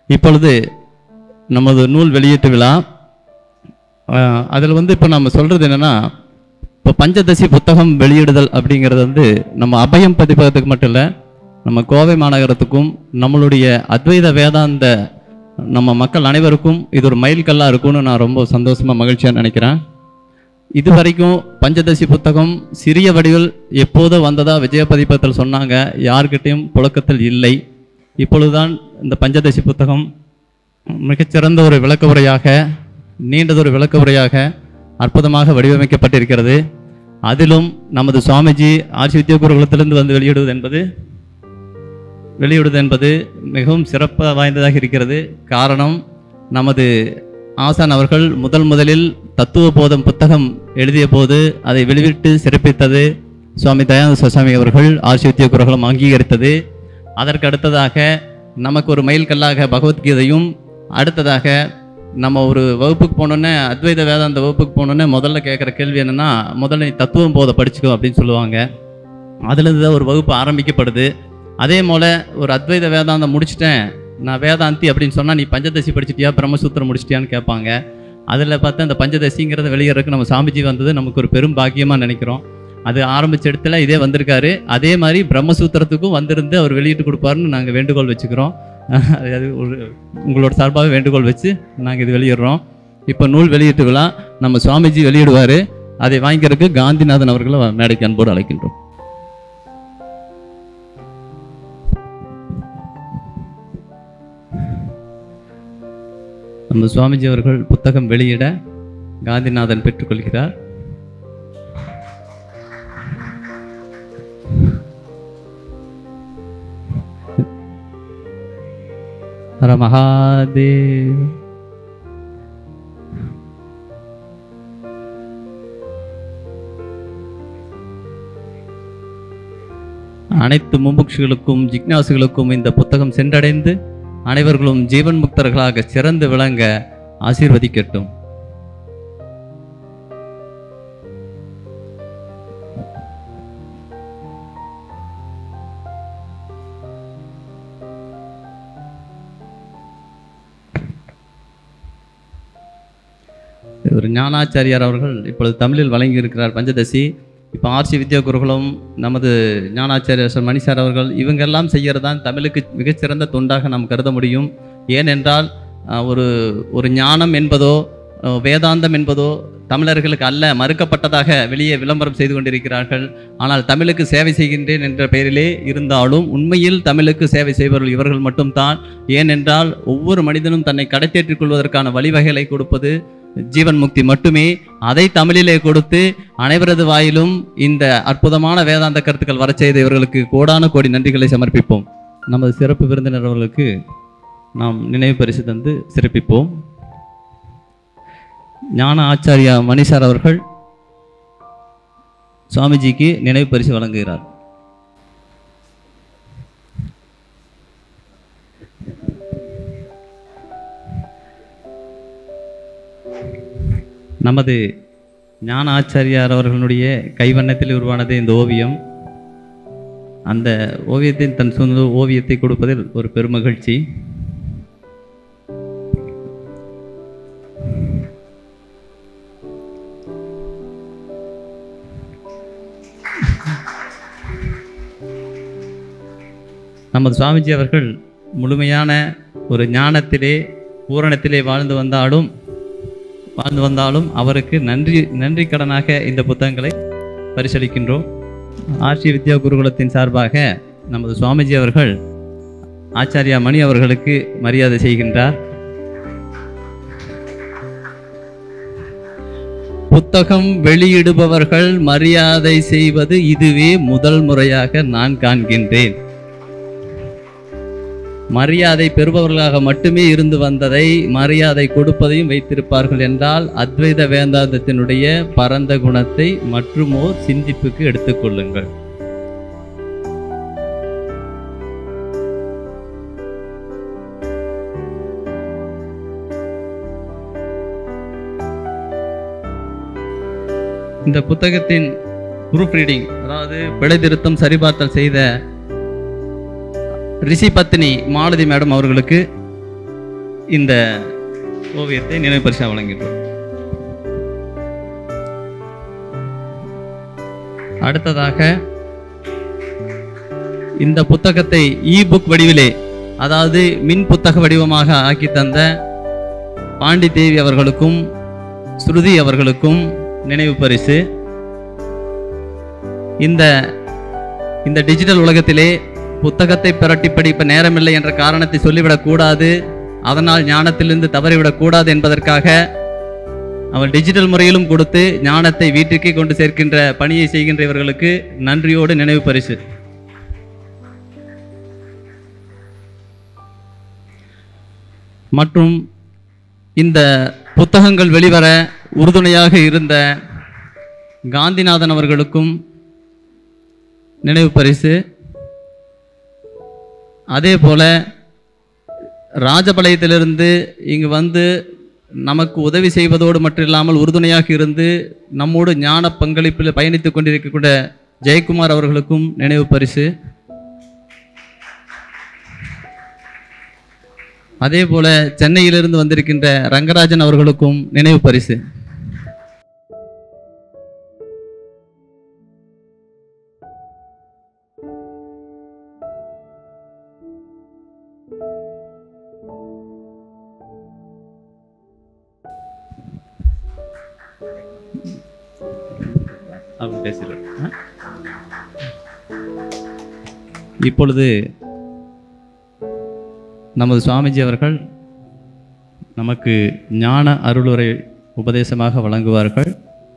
இப்பொழுது நமது நூல் வெளியீட்டு விழா. அதில் இப்போ நம்ம சொல்கிறது என்னென்னா, இப்போ பஞ்சதசி புத்தகம் வெளியிடுதல் அப்படிங்கிறது நம்ம அபயம் பதிப்பகத்துக்கு மட்டும் இல்லை, நம்ம கோவை மாநகரத்துக்கும் நம்மளுடைய அத்வைத வேதாந்த நம்ம மக்கள் அனைவருக்கும் இது ஒரு மைல்கல்லாக இருக்கும்னு நான் ரொம்ப சந்தோஷமாக மகிழ்ச்சியாக நினைக்கிறேன். இதுவரைக்கும் பஞ்சதசி புத்தகம் சிறிய வடிவில் எப்போதோ வந்ததா விஜய பதிப்பகத்தில் சொன்னாங்க, யார்கிட்டையும் புழக்கத்தில் இல்லை. இப்பொழுதுதான் இந்த பஞ்சதசி புத்தகம் மிகச்சிறந்த ஒரு விளக்க உரையாக, நீண்டதொரு விளக்க உரையாக அற்புதமாக வடிவமைக்கப்பட்டிருக்கிறது. அதிலும் நமது சுவாமிஜி ஆர்சி வித்யா குருகுலத்திலிருந்து வந்து வெளியிடுவது என்பது மிகவும் சிறப்பு வாய்ந்ததாக இருக்கிறது. காரணம், நமது ஆசான் அவர்கள் முதலில் தத்துவ போதம் புத்தகம் எழுதிய போது அதை வெளியிட்டு சிறப்பித்தது சுவாமி தயானந்த சரஸ்வதி அவர்கள் ஆர்சி வித்யா குருகுலம் அங்கீகரித்தது. அதற்கு அடுத்ததாக நமக்கு ஒரு மைல்கல்லாக பகவத்கீதையும், அடுத்ததாக நம்ம ஒரு வகுப்புக்கு போனோன்னே, அத்வைத வேதாந்த வகுப்புக்கு போனோன்னே முதல்ல கேட்குற கேள்வி என்னென்னா, முதல்ல நீ தத்துவம் போதை படிச்சுக்கோ அப்படின்னு சொல்லுவாங்க. அதுலேருந்து தான் ஒரு வகுப்பு ஆரம்பிக்கப்படுது. அதே போல் ஒரு அத்வைத வேதாந்தம் முடிச்சுட்டேன், நான் வேதாந்தி அப்படின்னு சொன்னால், நீ பஞ்சதசி படிச்சுட்டியா, பிரம்மசூத்திரம் முடிச்சிட்டியான்னு கேட்பாங்க. அதில் பார்த்தா இந்த பஞ்சதசிங்கிறத வெளியிடறதுக்கு நம்ம சாமிஜி வந்தது நமக்கு ஒரு பெரும் பாக்கியமாக நினைக்கிறோம். அது ஆரம்பித்த இடத்துல இதே வந்திருக்காரு. அதே மாதிரி பிரம்மசூத்திரத்துக்கும் வந்திருந்து அவர் வெளியிட்டு கொடுப்பாருன்னு நாங்கள் வேண்டுகோள் வச்சுக்கிறோம். அது உங்களோட சார்பாக வேண்டுகோள் வச்சு நாங்கள் இது வெளியிடுறோம். இப்போ நூல் வெளியீட்டு விழா நம்ம சுவாமிஜி வெளியிடுவார். அதை வாங்கிக்கிறதுக்கு காந்திநாதன் அவர்களை மேடைக்கு அன்போடு அழைக்கின்றோம். நம்ம சுவாமிஜி அவர்கள் புத்தகம் வெளியிட காந்திநாதன் பெற்றுக்கொள்கிறார். ஹர மகாதேவ். அனைத்து முமுட்சுகளுக்கும் ஜிக்னாசுகளுக்கும் இந்த புத்தகம் சென்றடைந்து அனைவர்களும் ஜீவன் முக்தர்களாக சிறந்து விளங்க ஆசீர்வதிக்கட்டும். ஒரு ஞானாச்சாரியார் அவர்கள் இப்பொழுது தமிழில் வழங்கி இருக்கிறார் பஞ்சதசி. இப்போ ஆர்சி வித்யா குருகுலம், நமது ஞானாச்சாரியர் மணி சார் அவர்கள், இவங்கெல்லாம் செய்கிறது தான் தமிழுக்கு மிகச்சிறந்த தொண்டாக நாம் கருத முடியும். ஏனென்றால் ஒரு ஞானம் என்பதோ வேதாந்தம் என்பதோ தமிழர்களுக்கு அல்ல, மறுக்கப்பட்டதாக வெளியே விளம்பரம் செய்து கொண்டிருக்கிறார்கள். ஆனால் தமிழுக்கு சேவை செய்கின்றேன் என்ற பெயரிலே இருந்தாலும் உண்மையில் தமிழுக்கு சேவை செய்பவர்கள் இவர்கள் மட்டும்தான். ஏனென்றால் ஒவ்வொரு மனிதனும் தன்னை கடைத்தேற்றிக் கொள்வதற்கான வழிவகைகளை கொடுப்பது ஜீவன் முக்தி மட்டுமே. அதை தமிழிலே கொடுத்து அனைவரது வாயிலும் இந்த அற்புதமான வேதாந்த கருத்துக்கள் வர செய்த இவர்களுக்கு கோடான கோடி நன்றிகளை சமர்ப்பிப்போம். நமது சிறப்பு விருந்தினர் அவர்களுக்கு நாம் நினைவு பரிசு தந்து சிறப்பிப்போம். ஞான ஆச்சாரியா மணிசார் அவர்கள் சுவாமிஜிக்கு நினைவு பரிசு வழங்குகிறார். நமது ஞான ஆச்சாரியார் அவர்களுடைய கைவண்ணத்தில் உருவானது இந்த ஓவியம். அந்த ஓவியத்தின் தன் சொந்த ஓவியத்தை கொடுப்பதில் ஒரு பெருமகிழ்ச்சி. நமது சுவாமிஜி அவர்கள் முழுமையான ஒரு ஞானத்திலே பூரணத்திலே வாழ்ந்து வந்தாலும் அவருக்கு நன்றி கடனாக இந்த புத்தகங்களை பரிசளிக்கின்றோம். ஆர்சி வித்யா குருகுலத்தின் சார்பாக நமது சுவாமிஜி அவர்கள் ஆச்சாரியா மணி அவர்களுக்கு மரியாதை செய்கின்றார். புத்தகம் வெளியிடுபவர்கள் மரியாதை செய்வது இதுவே முதல் முறையாக நான் காண்கின்றேன். மரியாதை பெறுபவர்களாக மட்டுமே இருந்து வந்ததை மரியாதை கொடுப்பதையும் வைத்திருப்பார்கள் என்றால் அத்வைத வேதாந்தத்தினுடைய பரந்த குணத்தை மற்றுமோர் சிந்திப்புக்கு எடுத்துக்கொள்ளுங்கள். இந்த புத்தகத்தின் ப்ரூஃப் ரீடிங், அதாவது பிழை திருத்தம் சரிபார்த்தல் செய்த ரிஷி பத்னி மாலதி மேடம் அவர்களுக்கு இந்த ஓவியத்தை நினைவு பரிசாக வழங்கின்றோம். அடுத்ததாக இந்த புத்தகத்தை புக் வடிவிலே, அதாவது மின் புத்தக வடிவமாக ஆக்கி தந்த பாண்டி தேவி அவர்களுக்கும் ஸ்ருதி அவர்களுக்கும் நினைவு பரிசு. இந்த டிஜிட்டல் உலகத்திலே புத்தகத்தை பிரட்டி படிப்ப நேரமில்லை என்ற காரணத்தை சொல்லிவிடக்கூடாது, அதனால் ஞானத்திலிருந்து தவறிவிடக்கூடாது என்பதற்காக அவர் டிஜிட்டல் முறையிலும் கொடுத்து ஞானத்தை வீட்டிற்கே கொண்டு சேர்க்கின்ற பணியை செய்கின்ற இவர்களுக்கு நன்றியோடு நினைவு பரிசு. மற்றும் இந்த புத்தகங்கள் வெளிவர உறுதுணையாக இருந்த காந்திநாதன் அவர்களுக்கும் நினைவு பரிசு. அதே போல ராஜபாளையத்திலிருந்து இங்கு வந்து நமக்கு உதவி செய்வதோடு மட்டுமில்லாமல் உறுதுணையாக இருந்து நம்மோடு ஞான பங்களிப்பில் பயணித்துக் கொண்டிருக்கக்கூடிய ஜெயக்குமார் அவர்களுக்கும் நினைவு பரிசு. அதே போல சென்னையிலிருந்து வந்திருக்கின்ற ரங்கராஜன் அவர்களுக்கும் நினைவு பரிசு. இப்பொழுது நமது சுவாமிஜி அவர்கள் நமக்கு ஞான அருளுரை உபதேசமாக வழங்குவார்கள்.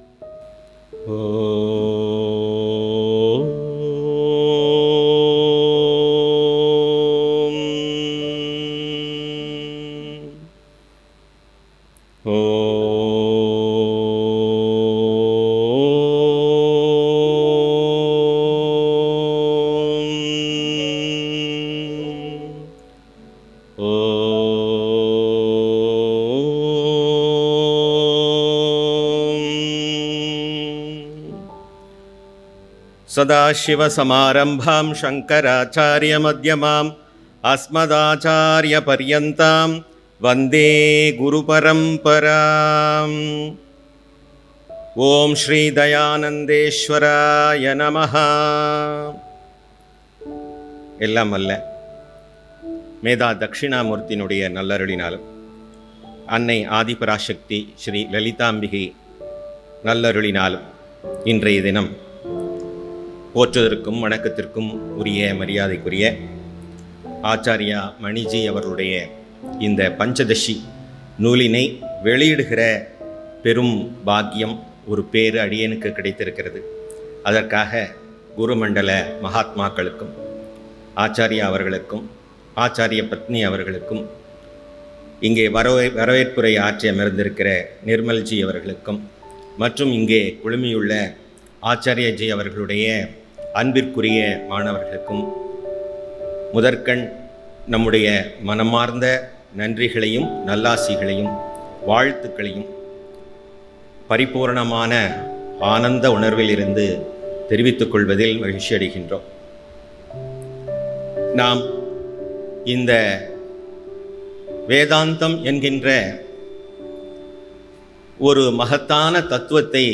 सदाशिवसमारम्भां शङ्कराचार्यमध्यमाम् अस्मदाचार्यपर्यन्तां वन्दे गुरुपरम्पराम्. ஓம் ஸ்ரீ தயானந்தேஸ்வராய நமஹ. எல்லாம் அல்ல மேதா தட்சிணாமூர்த்தியினுடைய நல்லருளினாலும் அன்னை ஆதிபராசக்தி ஸ்ரீ லலிதாம்பிகை நல்லருளினாலும் இன்றைய தினம் போற்றுவதற்கும் வணக்கத்திற்கும் உரிய மரியாதைக்குரிய ஆச்சாரியா மணிஜி அவர்களுடைய இந்த பஞ்சதசி நூலினை வெளியிடுகிற பெரும் பாக்கியம் ஒரு பேறு அடியனுக்கு கிடைத்திருக்கிறது. அதற்காக குருமண்டல மகாத்மாக்களுக்கும் ஆச்சாரியா அவர்களுக்கும் ஆச்சாரிய பத்னி அவர்களுக்கும் இங்கே வரவேற்புரை ஆற்றி அமர்ந்திருக்கிற நிர்மல்ஜி அவர்களுக்கும் மற்றும் இங்கே குழுமியுள்ள ஆச்சாரியஜி அவர்களுடைய அன்பிற்குரிய மாணவர்களுக்கும் முதற்கண் நம்முடைய மனமார்ந்த நன்றிகளையும் நல்லாசிகளையும் வாழ்த்துக்களையும் பரிபூரணமான ஆனந்த உணர்வில் இருந்து தெரிவித்துக் கொள்வதில் மகிழ்ச்சி அடைகின்றோம். நாம் இந்த வேதாந்தம் என்கின்ற ஒரு மகத்தான தத்துவத்தை,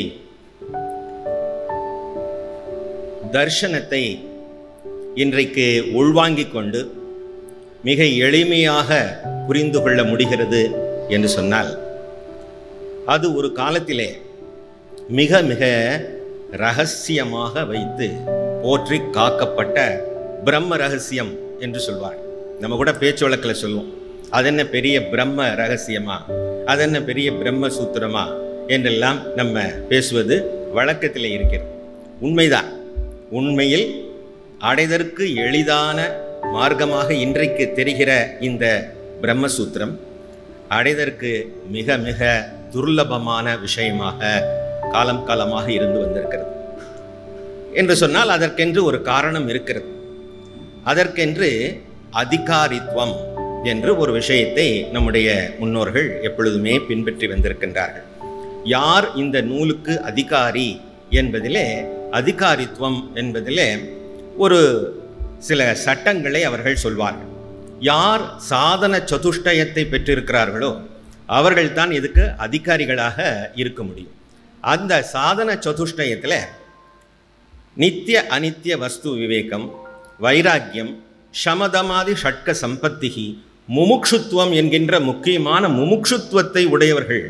தர்சனத்தை இன்றைக்கு உள்வாங்கிக் கொண்டு மிக எளிமையாக புரிந்து கொள்ள முடிகிறது என்று சொன்னால், அது ஒரு காலத்திலே மிக மிக ரகசியமாக வைத்து போற்றி காக்கப்பட்ட பிரம்ம ரகசியம் என்று சொல்வார். நம்ம கூட பேச்சு வழக்கில் சொல்லுவோம், அதென்ன பெரிய பிரம்ம ரகசியமா, அதென்ன பெரிய பிரம்ம சூத்திரமா என்றெல்லாம் நம்ம பேசுவது வழக்கத்தில் இருக்கிறது. உண்மைதான். உண்மையில் அடைதற்கு எளிதான மார்க்கமாக இன்றைக்கு தெரிகிற இந்த பிரம்மசூத்திரம் அடைதற்கு மிக மிக துர்லபமான விஷயமாக காலம் காலமாக இருந்து வந்திருக்கிறது என்று சொன்னால் அதற்கென்று ஒரு காரணம் இருக்கிறது. அதற்கென்று அதிகாரித்துவம் என்று ஒரு விஷயத்தை நம்முடைய முன்னோர்கள் எப்பொழுதுமே பின்பற்றி வந்திருக்கின்றார்கள். யார் இந்த நூலுக்கு அதிகாரி என்பதிலே, அதிகாரித்துவம் என்பதிலே ஒரு சில சட்டங்களை அவர்கள் சொல்வார்கள். யார் சாதன சதுஷ்டயத்தை பெற்றிருக்கிறார்களோ அவர்கள்தான் இதுக்கு அதிகாரிகளாக இருக்க முடியும். அந்த சாதன சதுஷ்டயத்தில் நித்திய அனித்திய வஸ்து விவேகம், வைராக்கியம், சமதமாதி ஷட்க சம்பத்திகி, முமுக்ஷுத்துவம் என்கின்ற முக்கியமான முமுக்ஷுத்துவத்தை உடையவர்கள்.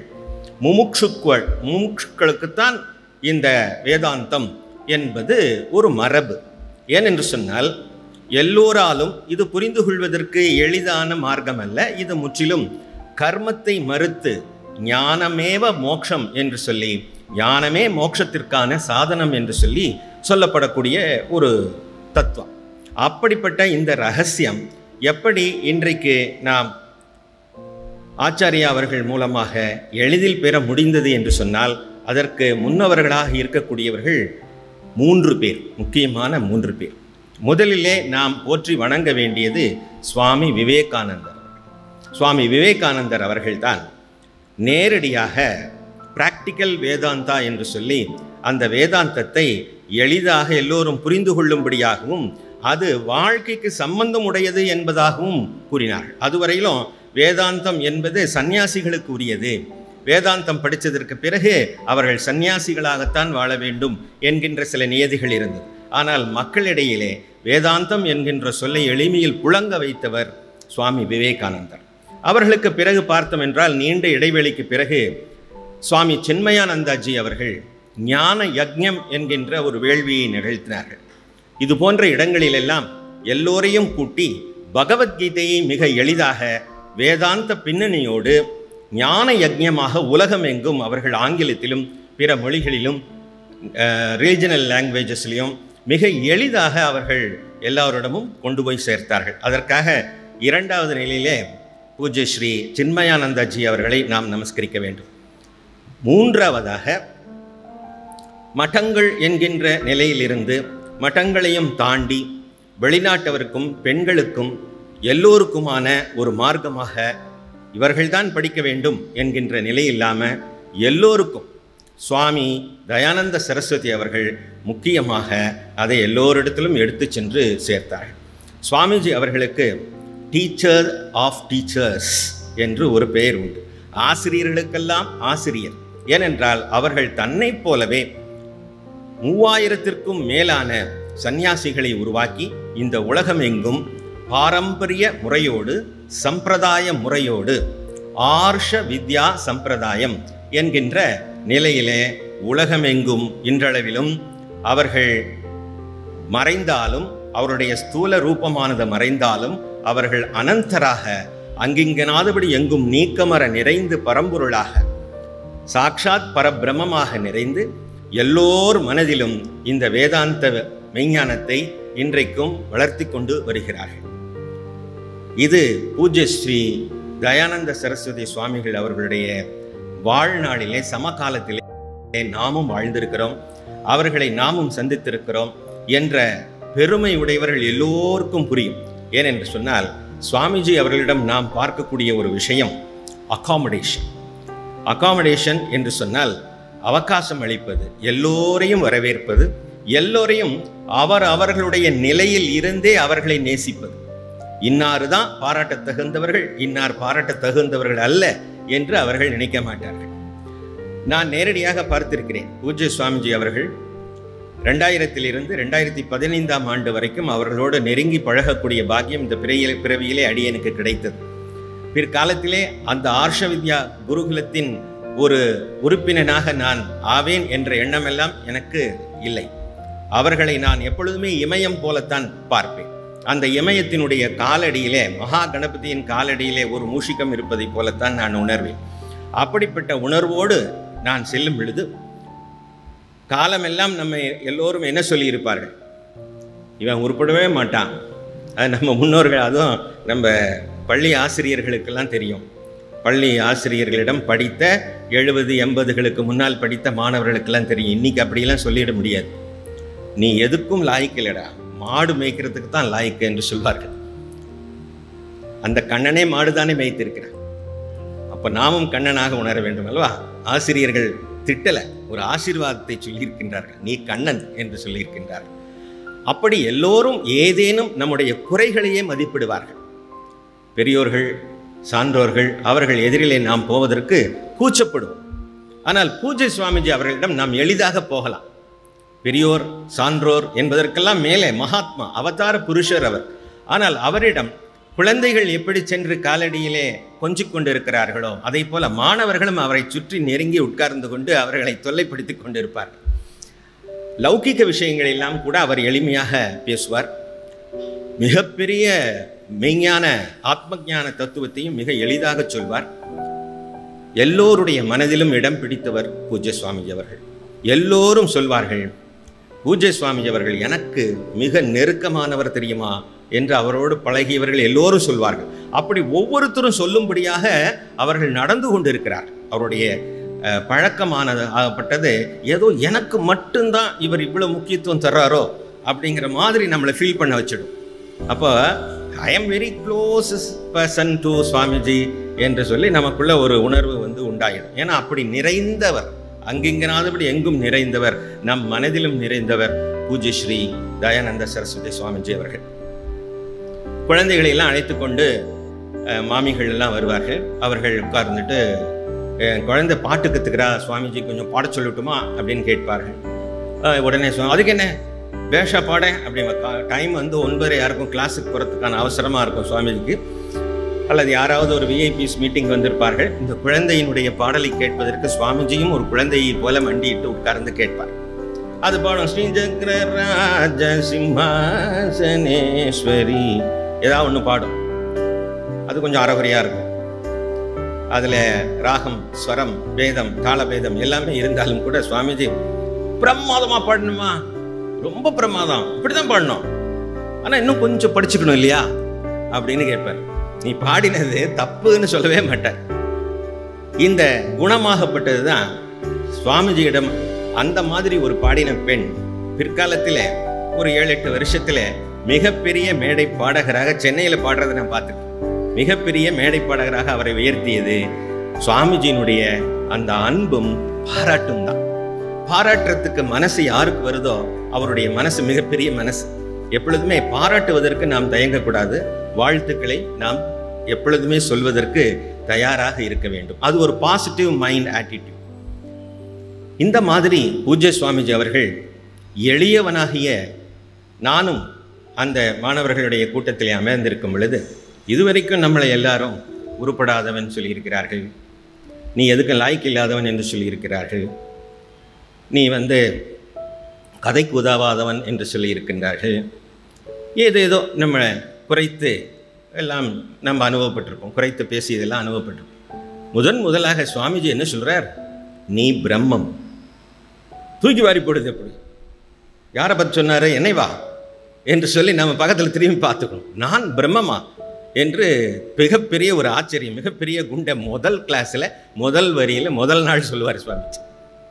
முமுக்ஷுக்களுக்குத்தான் இந்த வேதாந்தம் என்பது ஒரு மரபு. ஏனென்று சொன்னால் எல்லோராலும் இது புரிந்து கொள்வதற்கு எளிதான மார்க்கம் அல்ல. இது முற்றிலும் கர்மத்தை மறுத்து ஞானமேவ மோட்சம் என்று சொல்லி, ஞானமே மோட்சத்திற்கான சாதனம் என்று சொல்லி சொல்லப்படக்கூடிய ஒரு தத்துவம். அப்படிப்பட்ட இந்த ரகசியம் எப்படி இன்றைக்கு நாம் ஆச்சாரியா அவர்கள் மூலமாக எளிதில் பெற முடிந்தது என்று சொன்னால், அதற்கு முன்னவர்களாக இருக்கக்கூடியவர்கள் 3 பேர், முக்கியமான 3 பேர். முதலிலே நாம் போற்றி வணங்க வேண்டியது சுவாமி விவேகானந்தர். சுவாமி விவேகானந்தர் அவர்கள்தான் நேரடியாக பிராக்டிக்கல் வேதாந்தா என்று சொல்லி அந்த வேதாந்தத்தை எளிதாக எல்லோரும் புரிந்து கொள்ளும்படியாகவும் அது வாழ்க்கைக்கு சம்பந்தம் உடையது என்பதாகவும் கூறினார்கள். அதுவரையிலும் வேதாந்தம் என்பது சந்நியாசிகளுக்கு உரியது, வேதாந்தம் படித்ததற்கு பிறகு அவர்கள் சந்நியாசிகளாகத்தான் வாழ வேண்டும் என்கின்ற சில நியதிகள் இருந்தது. ஆனால் மக்களிடையிலே வேதாந்தம் என்கின்ற சொல்லை எளிமையில் புழங்க வைத்தவர் சுவாமி விவேகானந்தர். அவர்களுக்கு பிறகு பார்த்தோம் என்றால், நீண்ட இடைவெளிக்கு பிறகு சுவாமி சின்மயானந்தாஜி அவர்கள் ஞான யக்ஞம் என்கின்ற ஒரு வேள்வியை நிகழ்த்தினார்கள். இது போன்ற இடங்களிலெல்லாம் எல்லோரையும் கூட்டி பகவத்கீதையை மிக எளிதாக வேதாந்த பின்னணியோடு ஞான யக்ஞமாக உலகமெங்கும் அவர்கள் ஆங்கிலத்திலும் பிற மொழிகளிலும் ரீஜனல் லாங்குவேஜஸ்லையும் மிக எளிதாக அவர்கள் எல்லாரிடமும் கொண்டு போய் சேர்த்தார்கள். அதற்காக 2வது நிலையிலே பூஜ்ய ஸ்ரீ சின்மயானந்தாஜி அவர்களை நாம் நமஸ்கரிக்க வேண்டும். 3வதாக மட்டங்கள் என்கின்ற நிலையிலிருந்து மட்டங்களையும் தாண்டி வெளிநாட்டவருக்கும் பெண்களுக்கும் எல்லோருக்குமான ஒரு மார்க்கமாக இவர்கள்தான் படிக்க வேண்டும் என்கின்ற நிலை இல்லாமல் எல்லோருக்கும் சுவாமி தயானந்த சரஸ்வதி அவர்கள் முக்கியமாக அதை எல்லோரிடத்திலும் எடுத்து சென்று சேர்த்தார்கள். சுவாமிஜி அவர்களுக்கு டீச்சர் ஆஃப் டீச்சர்ஸ் என்று ஒரு பெயர் உண்டு. ஆசிரியர்களுக்கெல்லாம் ஆசிரியர். ஏனென்றால் அவர்கள் தன்னை போலவே 3000த்திற்கும் மேலான சந்நியாசிகளை உருவாக்கி இந்த உலகமெங்கும் பாரம்பரிய முறையோடு சம்பிரதாய முறையோடு ஆர்ஷ வித்யா சம்பிரதாயம் என்கின்ற நிலையிலே உலகமெங்கும் இன்றளவிலும் அவர்கள் மறைந்தாலும், அவருடைய ஸ்தூல ரூபமானது மறைந்தாலும், அவர்கள் அனந்தராக அங்கிங்கனாதபடி எங்கும் நீக்கமர நிறைந்து பரம்பொருளாக சாக்ஷாத் பரபிரமமாக நிறைந்து எல்லோர் மனதிலும் இந்த வேதாந்த மெய்ஞானத்தை இன்றைக்கும் வளர்த்தி கொண்டு வருகிறார்கள். இது பூஜ்ய ஸ்ரீ தயானந்த சரஸ்வதி சுவாமிகள் அவர்களுடைய வாழ்நாளிலே சமகாலத்திலே நாமும் வாழ்ந்திருக்கிறோம், அவர்களை நாமும் சந்தித்திருக்கிறோம் என்ற பெருமை உடையவர்கள் எல்லோருக்கும் புரியும். ஏனென்று சொன்னால், சுவாமிஜி அவர்களிடம் நாம் பார்க்கக்கூடிய ஒரு விஷயம் அகாமடேஷன் என்று சொன்னால் அவகாசம் அளிப்பது, எல்லோரையும் வரவேற்பது, எல்லோரையும் அவர்களுடைய நிலையில் இருந்தே அவர்களை நேசிப்பது. இன்னாறு தான் பாராட்ட தகுந்தவர்கள், இன்னார் பாராட்ட தகுந்தவர்கள் அல்ல என்று அவர்கள் நினைக்க மாட்டார்கள். நான் நேரடியாக பார்த்திருக்கிறேன். பூஜ்ய சுவாமிஜி அவர்கள் 2000 2015 ஆண்டு வரைக்கும் அவர்களோடு நெருங்கி பழகக்கூடிய பாக்கியம் இந்த பிறவியிலே அடியனுக்கு கிடைத்தது. பிற்காலத்திலே அந்த ஆர்ஷ வித்யா குருகுலத்தின் ஒரு உறுப்பினனாக நான் ஆவேன் என்ற எண்ணமெல்லாம் எனக்கு இல்லை. அவர்களை நான் எப்பொழுதுமே இமயம் போலத்தான் பார்ப்பேன். அந்த இமயத்தினுடைய காலடியிலே, மகா கணபதியின் காலடியிலே ஒரு மூஷிகம் இருப்பதை போலத்தான் நான் உணர்வேன். அப்படிப்பட்ட உணர்வோடு நான் செல்லும் பொழுது காலமெல்லாம் நம்ம எல்லோரும் என்ன சொல்லியிருப்பார்கள், இவன் உருப்படவே மாட்டான். அது நம்ம முன்னோர்கள், அதுவும் நம்ம பள்ளி ஆசிரியர்களுக்கெல்லாம் தெரியும். பள்ளி ஆசிரியர்களிடம் படித்த 70-80களுக்கு முன்னால் படித்த மாணவர்களுக்கெல்லாம் தெரியும். இன்றைக்கி அப்படிலாம் சொல்லிட முடியாது. நீ எதுக்கும் லாய்க்கில்லடா, மாடு மேய்க்கிறதுக்கு தான் லாய்க்கு என்று சொல்வார்கள். அந்த கண்ணனே மாடுதானே மேய்த்திருக்கிறான். அப்போ நாமும் கண்ணனாக உணர வேண்டும் அல்லவா? ஆசிரியர்கள் திட்டலை, ஒரு ஆசீர்வாதத்தை சொல்லியிருக்கின்றார்கள். நீ கண்ணன் என்று சொல்லியிருக்கின்றார்கள். அப்படி எல்லோரும் ஏதேனும் நம்முடைய குறைகளையே மதிப்பிடுவார்கள். பெரியோர்கள், சான்றோர்கள் அவர்கள் எதிரிலே நாம் போவதற்கு கூச்சப்படுவோம். ஆனால் பூஜ்ய சுவாமிஜி அவர்களிடம் நாம் எளிதாக போகலாம். பெரியோர், சான்றோர் என்பதற்கெல்லாம் மேலே மகாத்மா, அவதார புருஷர் அவர். ஆனால் அவரிடம் குழந்தைகள் எப்படி சென்று காலடியிலே கொஞ்சிக் கொண்டிருக்கிறார்களோ அதை போல மாணவர்களும் அவரை சுற்றி நெருங்கி உட்கார்ந்து கொண்டு அவர்களை தொல்லைப்படுத்தி கொண்டிருப்பார். லௌகிக விஷயங்கள் எல்லாம் கூட அவர் எளிமையாக பேசுவார். மிகப்பெரிய மெய்ஞான ஆத்மஞான தத்துவத்தையும் மிக எளிதாக சொல்வார். எல்லோருடைய மனதிலும் இடம் பிடித்தவர் பூஜ்ய சுவாமிஜி அவர்கள். எல்லோரும் சொல்வார்கள், பூஜ்ய சுவாமிஜி அவர்கள் எனக்கு மிக நெருக்கமானவர் தெரியுமா என்று அவரோடு பழகியவர்கள் எல்லோரும் சொல்வார்கள். அப்படி ஒவ்வொருத்தரும் சொல்லும்படியாக அவர்கள் நடந்து கொண்டிருக்கிறார். அவருடைய பழக்கமானது ஏதோ எனக்கு மட்டும்தான் இவர் இவ்வளவு முக்கியத்துவம் தர்றாரோ அப்படிங்கிற மாதிரி நம்மளை ஃபீல் பண்ண வச்சிடும். அப்போ I am very close person to Swamiji என்று சொல்லி நமக்குள்ள ஒரு உணர்வு உண்டாயிடும். ஏன்னா அப்படி நிறைந்தவர், அங்கிங்கனாதபடி எங்கும் நிறைந்தவர், நம் மனதிலும் நிறைந்தவர் பூஜ்ய ஸ்ரீ தயானந்த சரஸ்வதி சுவாமிஜி அவர்கள். குழந்தைகளை எல்லாம் அழைத்து கொண்டு மாமிகள் எல்லாம் வருவார்கள். அவர்கள் உட்கார்ந்துட்டு, குழந்தை பாட்டு கற்றுக்கிறா, சுவாமிஜி கொஞ்சம் பாட சொல்லட்டுமா அப்படின்னு கேட்பார்கள். உடனே அதுக்கு என்ன பேஷா பாட அப்படி டைம் 9:30 யாருக்கும் கிளாஸுக்கு போகிறதுக்கான அவசரமாக இருக்கும் சுவாமிஜிக்கு. அல்லது யாராவது ஒரு விஐபிஸ் மீட்டிங் வந்திருப்பார்கள். இந்த குழந்தையினுடைய பாடலை கேட்பதற்கு சுவாமிஜியும் ஒரு குழந்தையை போல மண்டியிட்டு உட்கார்ந்து கேட்பார். அது பாடம் ஸ்ரீசக்கர ராஜ சிம்மாசனேஸ்வரி ஏதாவது ஒன்று பாடும். அது கொஞ்சம் அறகுறையாக இருக்கும். அதில் ராகம், ஸ்வரம், பேதம், தாளபேதம் எல்லாமே இருந்தாலும் கூட சுவாமிஜி பிரமாதமாக பாடணுமா, ரொம்ப பிரமாதம், இப்படிதான் பாடணும், ஆனால் இன்னும் கொஞ்சம் படிச்சுக்கணும் இல்லையா அப்படின்னு கேட்பார். நீ பாடினது தப்புன்னு சொல்லவே மாட்டார். இந்த குணமாகப்பட்டது தான் சுவாமிஜியிடம். அந்த மாதிரி ஒரு பாடின பெண் பிற்காலத்தில் ஒரு 7-8 வருஷத்தில் மிகப்பெரிய மேடை பாடகராக சென்னையில் பாடுறதை நான் பார்த்துருக்கேன். மிகப்பெரிய மேடை பாடகராக அவரை உயர்த்தியது சுவாமிஜியினுடைய அந்த அன்பும் பாராட்டும் தான். பாராட்டுறதுக்கு மனசு யாருக்கு வருதோ அவருடைய மனசு மிகப்பெரிய மனசு. எப்பொழுதுமே பாராட்டுவதற்கு நாம் தயங்கக்கூடாது. வாழ்த்துக்களை நாம் எப்பொழுதுமே சொல்வதற்கு தயாராக இருக்க வேண்டும். அது ஒரு பாசிட்டிவ் மைண்ட் ஆட்டிடியூட். இந்த மாதிரி பூஜ்ய சுவாமிஜி அவர்கள் எளியவனாகிய நானும் அந்த மாணவர்களுடைய கூட்டத்திலே அமர்ந்திருக்கும் பொழுது இதுவரைக்கும் நம்மளை எல்லாரும் உருப்படாதவன் சொல்லியிருக்கிறார்கள், நீ எதுக்கு லாய்க்கு இல்லாதவன் என்று சொல்லியிருக்கிறார்கள், நீ கதைக்கு உதவாதவன் என்று சொல்லியிருக்கின்றார்கள். ஏதேதோ நம்மளை குறைத்து எல்லாம் நம்ம அனுபவப்பட்டிருப்போம், குறைத்து பேசியதெல்லாம் அனுபவப்பட்டிருப்போம். முதலாக சுவாமிஜி என்ன சொல்கிறார், நீ பிரம்மம். தூக்கி வாரி போடுது. எப்படி யாரை பற்றி சொன்னார், என்னை வா என்று சொல்லி நம்ம பக்கத்தில் திரும்பி பார்த்துக்கணும். நான் பிரம்மமா என்று மிகப்பெரிய ஒரு ஆச்சரியம், மிகப்பெரிய குண்டை முதல் கிளாஸில் முதல் வரியில் முதல் நாள் சொல்லுவார் சுவாமிஜி.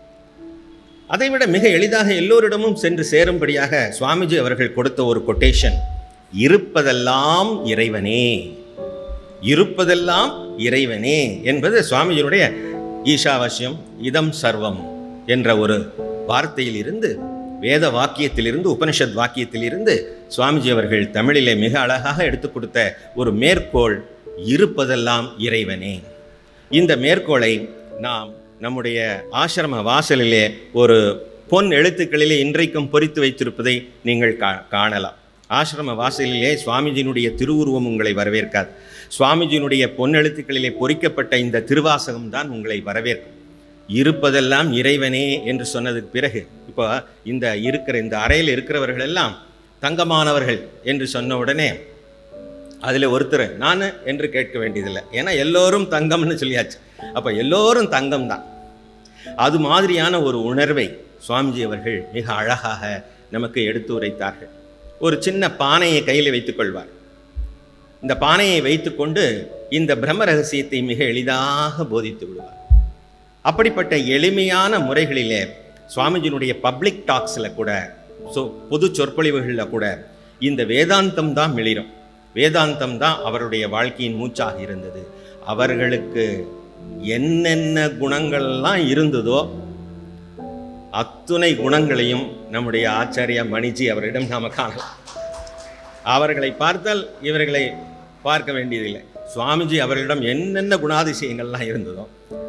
அதைவிட மிக எளிதாக எல்லோரிடமும் சென்று சேரும்படியாக சுவாமிஜி அவர்கள் கொடுத்த ஒரு கொட்டேஷன், இருப்பதெல்லாம் இறைவனே, இருப்பதெல்லாம் இறைவனே என்பது சுவாமிஜியுடைய ஈஷாவாஸ்யம் இதம் சர்வம் என்ற ஒரு வார்த்தையில் இருந்து, வேத வாக்கியத்திலிருந்து, உபனிஷத் வாக்கியத்திலிருந்து சுவாமிஜி அவர்கள் தமிழிலே மிக அழகாக எடுத்து கொடுத்த ஒரு மேற்கோள், இருப்பதெல்லாம் இறைவனே. இந்த மேற்கோளை நாம் நம்முடைய ஆசிரம வாசலிலே ஒரு பொன் எழுத்துக்களிலே இன்றைக்கும் பொறித்து வைத்திருப்பதை நீங்கள் காணலாம். ஆசிரம வாசலிலே சுவாமிஜியினுடைய திருவுருவம் உங்களை வரவேற்காது. சுவாமிஜியினுடைய பொன் எழுத்துக்களிலே பொறிக்கப்பட்ட இந்த திருவாசகம் தான் உங்களை வரவேற்கும். இருப்பதெல்லாம் இறைவனே என்று சொன்னதுக்கு பிறகு இப்போ இந்த அறையில் இருக்கிறவர்கள் எல்லாம் தங்கமானவர்கள் என்று சொன்ன உடனே அதில் ஒருத்தர் நான் என்று கேட்க வேண்டியதில்லை. ஏன்னா எல்லோரும் தங்கம்னு சொல்லியாச்சு. அப்போ எல்லோரும் தங்கம் தான். அது மாதிரியான ஒரு உணர்வை சுவாமிஜி அவர்கள் மிக அழகாக நமக்கு எடுத்து உரைத்தார்கள். ஒரு சின்ன பானையை கையில் வைத்துக்கொள்வார். இந்த பானையை வைத்துக்கொண்டு இந்த பிரம்ம ரகசியத்தை மிக எளிதாக போதித்து விடுவார். அப்படிப்பட்ட எளிமையான முறைகளிலே சுவாமிஜியினுடைய பப்ளிக் டாக்ஸில் கூட, பொது சொற்பொழிவுகளில் கூட இந்த வேதாந்தம் தான் மிளிரும். வேதாந்தம் தான் அவருடைய வாழ்க்கையின் மூச்சாக இருந்தது. அவர்களுக்கு என்னென்ன குணங்கள்லாம் இருந்ததோ அத்துணை குணங்களையும் நம்முடைய ஆச்சாரியா மணிஜி அவரிடம் நாம் காணலாம். அவர்களை பார்த்தால் இவர்களை பார்க்க வேண்டியதில்லை. சுவாமிஜி அவர்களிடம் என்னென்ன குணாதிசயங்கள்லாம் இருந்ததோ.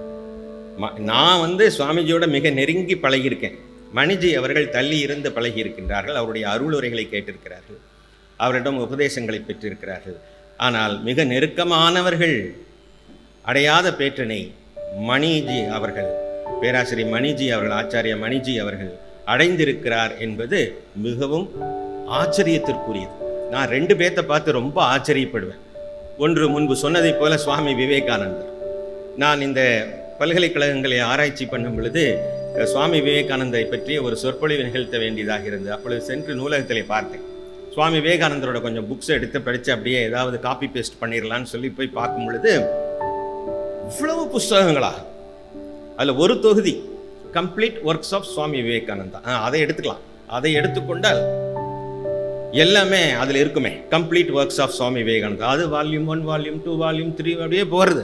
நான் சுவாமிஜியோட மிக நெருங்கி பழகியிருக்கேன். மணிஜி அவர்கள் தள்ளி இருந்து பழகி இருக்கின்றார்கள். அவருடைய அருளுரைகளை கேட்டிருக்கிறார்கள், அவரிடம் உபதேசங்களை பெற்றிருக்கிறார்கள். ஆனால் மிக நெருக்கமானவர்கள் அடையாத பேற்றினை மணிஜி அவர்கள், பேராசிரியர் மணிஜி அவர்கள், ஆச்சாரிய மணிஜி அவர்கள் அடைந்திருக்கிறார் என்பது மிகவும் ஆச்சரியத்திற்குரியது. நான் 2 பேர்த்தை பார்த்து ரொம்ப ஆச்சரியப்படுவேன். ஒன்று, முன்பு சொன்னதை போல சுவாமி விவேகானந்தர். நான் இந்த பல்கலைக்கழகங்களை ஆராய்ச்சி பண்ணும் பொழுது சுவாமி விவேகானந்தரை பற்றி ஒரு சொற்பொழிவு நிகழ்த்த வேண்டியதாக இருந்தது. அப்பொழுது சென்று நூலகத்திலே பார்த்தேன். சுவாமி விவேகானந்தரோட கொஞ்சம் புக்ஸை எடுத்து படித்து அப்படியே ஏதாவது காப்பி பேஸ்ட் பண்ணிடலான்னு சொல்லி போய் பார்க்கும் பொழுது இவ்வளவு புஸ்தகங்களா? அதில் ஒரு தொகுதி complete works of Swami Vivekananda, அதை எடுத்துக்கலாம். அதை எடுத்துக்கொண்டால் எல்லாமே அதில் இருக்குமே. Complete works of Swami Vivekananda, அது வால்யூம் 1, வால்யூம் 2, வால்யூம் 3 அப்படியே போகிறது.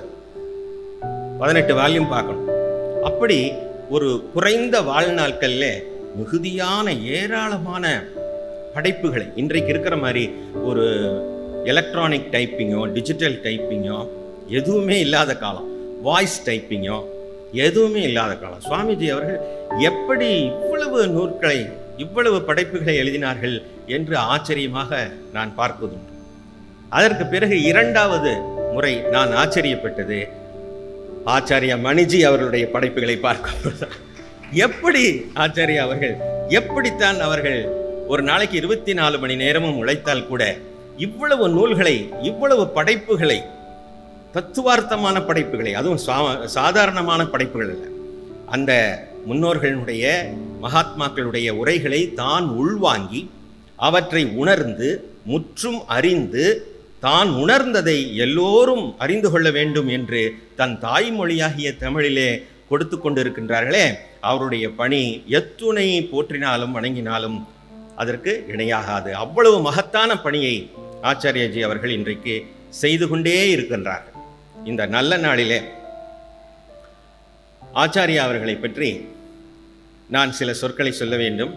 18 வால்யூம் பார்க்கணும். அப்படி ஒரு குறைந்த வாழ்நாட்களில் மிகுதியான ஏராளமான படைப்புகளை, இன்றைக்கு இருக்கிற மாதிரி ஒரு எலக்ட்ரானிக் டைப்பிங்கோ டிஜிட்டல் டைப்பிங்கோ எதுவுமே இல்லாத காலம், வாய்ஸ் டைப்பிங்கோ எதுவுமே இல்லாத காலம். சுவாமிஜி அவர்கள் எப்படி இவ்வளவு நூற்களை, இவ்வளவு படைப்புகளை எழுதினார்கள் என்று ஆச்சரியமாக நான் பார்ப்பதுண்டு. அதற்கு பிறகு 2வது முறை நான் ஆச்சரியப்பட்டது ஆச்சாரியா மணிஜி அவர்களுடைய படைப்புகளை பார்க்க. எப்படி ஆச்சாரியா அவர்கள், எப்படித்தான் அவர்கள் ஒரு நாளைக்கு 24 மணி நேரமும் உழைத்தால் கூட இவ்வளவு நூல்களை, இவ்வளவு படைப்புகளை, தத்துவார்த்தமான படைப்புகளை, அதுவும் சாதாரணமான படைப்புகள் அல்ல, அந்த முன்னோர்களுடைய மகாத்மாக்களுடைய உரைகளை தான் உள்வாங்கி அவற்றை உணர்ந்து முற்றும் அறிந்து தான் உணர்ந்ததை எல்லோரும் அறிந்து கொள்ள வேண்டும் என்று தன் தாய்மொழியாகிய தமிழிலே கொடுத்து கொண்டிருக்கின்றார்களே, அவருடைய பணி எத்துணை போற்றினாலும் வணங்கினாலும் அதற்கு இணையாகாது. அவ்வளவு மகத்தான பணியை ஆச்சாரியஜி அவர்கள் இன்றைக்கு செய்து கொண்டே இருக்கின்றார்கள். இந்த நல்ல நாளிலே ஆச்சாரியா அவர்களை பற்றி நான் சில சொற்களை சொல்ல வேண்டும்.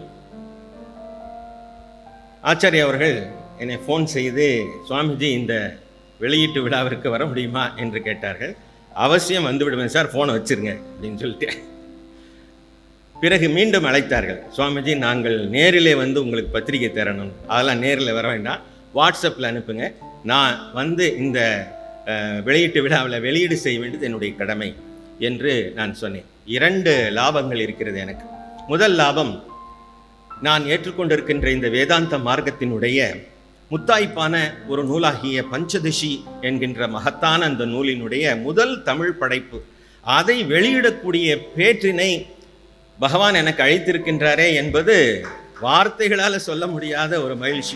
ஆச்சாரியா அவர்கள் என்னை ஃபோன் செய்து, சுவாமிஜி இந்த வெளியீட்டு விழாவிற்கு வர முடியுமா என்று கேட்டார்கள். அவசியம் வந்து விடுவேன் சார், ஃபோனை வச்சிருங்க அப்படின்னு சொல்லிட்டு. பிறகு மீண்டும் அழைத்தார்கள். சுவாமிஜி, நாங்கள் நேரிலே வந்து உங்களுக்கு பத்திரிகை தரணும், அதெல்லாம் நேரில் வர வேண்டாம், வாட்ஸ்அப்பில் அனுப்புங்க, நான் இந்த வெளியீட்டு விழாவில் வெளியீடு செய்ய வேண்டியது என்னுடைய கடமை என்று நான் சொன்னேன். 2 லாபங்கள் இருக்கிறது எனக்கு. முதல் லாபம், நான் ஏற்றுக்கொண்டிருக்கின்ற இந்த வேதாந்த மார்க்கத்தினுடைய முத்தாய்ப்பான ஒரு நூலாகிய பஞ்சதசி என்கின்ற மகத்தான அந்த நூலினுடைய முதல் தமிழ் படைப்பு, அதை வெளியிடக்கூடிய பேற்றினை பகவான் எனக்கு அழைத்திருக்கின்றாரே என்பது வார்த்தைகளால் சொல்ல முடியாத ஒரு மகிழ்ச்சி.